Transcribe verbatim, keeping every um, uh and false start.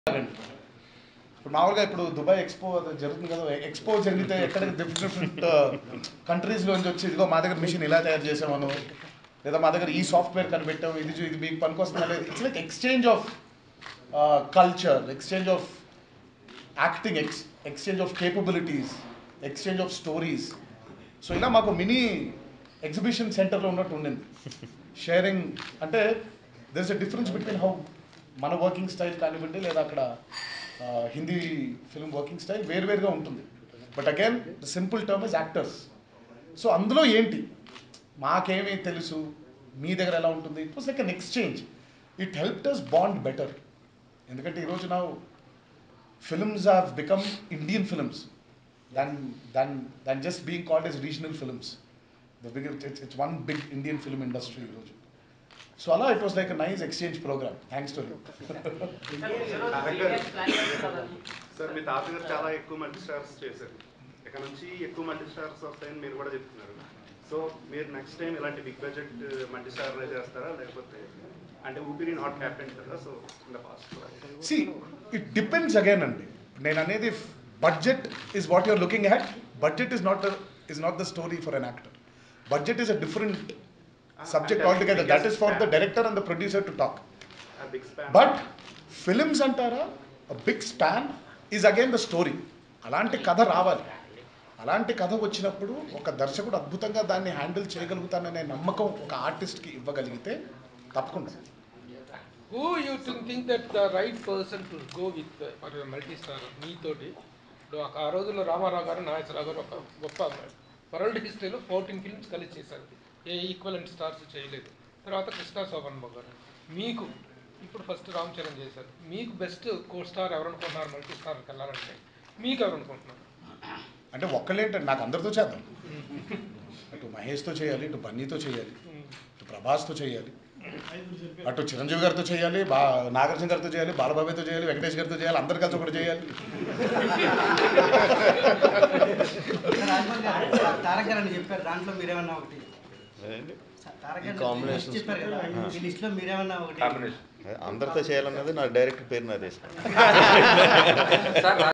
ఇప్పుడు మామూలుగా ఇప్పుడు దుబాయ్ ఎక్స్పో జరుగుతుంది కదా, ఎక్స్పో జరిగితే ఎక్కడ డిఫరెంట్ డిఫరెంట్ కంట్రీస్లోంచి వచ్చి ఇదిగో మా దగ్గర మిషన్ ఇలా తయారు చేసామను, లేదా మా దగ్గర ఈ సాఫ్ట్వేర్ కనిపెట్టాం, ఇది ఇది మీకు పనికొస్తుందా లేదు. It's like exchange of culture, exchange of acting, ex exchange of capabilities, exchange of stories. So ఇలా మాకు మినీ ఎగ్జిబిషన్ సెంటర్లో ఉన్నట్టు ఉండింది. షేరింగ్ అంటే there is a difference between how మన వర్కింగ్ స్టైల్ కానివ్వండి, లేదా అక్కడ హిందీ ఫిల్మ్ వర్కింగ్ స్టైల్ వేరువేరుగా ఉంటుంది. But again the simple term is actors. So అందులో ఏంటి మాకేమీ తెలుసు, మీ దగ్గర ఎలా ఉంటుంది, it was like an exchange. It helped us bond better. ఎందుకంటే ఈరోజు నా films have become Indian films than than than just being called as regional films. The big it's it's one big Indian film industry ఈరోజు. So అలా it was like a nice exchange program. Thanks to sir. మీ తాతగారు చాలా ఎక్కువ multi stars చేశారు, ఇక్కడ నుంచి ఎక్కువ మల్టీ స్టార్స్ వస్తాయని మీరు కూడా చెప్తున్నారు. సో మీరు నెక్స్ట్ టైం ఇలాంటి బిగ్ బడ్జెట్ మల్టీ స్టార్ చేస్తారా, లేకపోతే అంటే ఊపిరి నాట్ హ్యాపెన్ కదా, so in the past? See it depends again అండి. నేను అనేది budget is what you're looking at. Budget is not is not the story for an actor. Budget is a different subject altogether. That is for the director and the producer to talk. But films antara, a big span is again the story. అలాంటి కథ రావాలి. అలాంటి కథ వచ్చినప్పుడు ఒక దర్శకుడు అద్భుతంగా దాన్ని హ్యాండిల్ చేయగలుగుతాననే నమ్మకం ఒక ఆర్టిస్ట్కి ఇవ్వగలిగితే తప్పకుండా. Who you think that the right person to go with for Multistar? మీతోటి ఆ రోజుల్లో రామారావు గారు, నాగేశ్వరరావు గారు ఒక గొప్ప వరల్డ్ హిస్టరీలో ఫోర్టీన్ ఫిల్మ్స్ కలిసి చేశారు. ఏ ఈక్వలెంట్ స్టార్స్ చేయలేదు. తర్వాత కృష్ణ శోభన్ బాబు గారు. మీకు ఇప్పుడు ఫస్ట్ రామ్ చరణ్ చేశారు. మీకు బెస్ట్ కో స్టార్ ఎవరు అనుకుంటున్నారు మల్టీ స్టార్కి వెళ్ళాలంటే? మీకు ఎవరు అనుకుంటున్నారు? అంటే ఒక్కళ్ళేంటంటే నాకు అందరితో చేద్దాం. అటు మహేష్తో చేయాలి, ఇటు బన్నీతో చేయాలి, ఇటు ప్రభాస్తో చేయాలి, అటు చిరంజీవి గారితో చేయాలి, బా నాగార్జున గారితో చేయాలి, బాలబాబుతో చేయాలి, వెంకటేష్ గారితో చేయాలి, అందరి కలిసి ఒకటి చేయాలి. చెప్పారు దాంట్లో మీరేమన్నా ఒకటి అందరితో చేయాలన్నది నా డైరెక్ట్ పేరు నాది.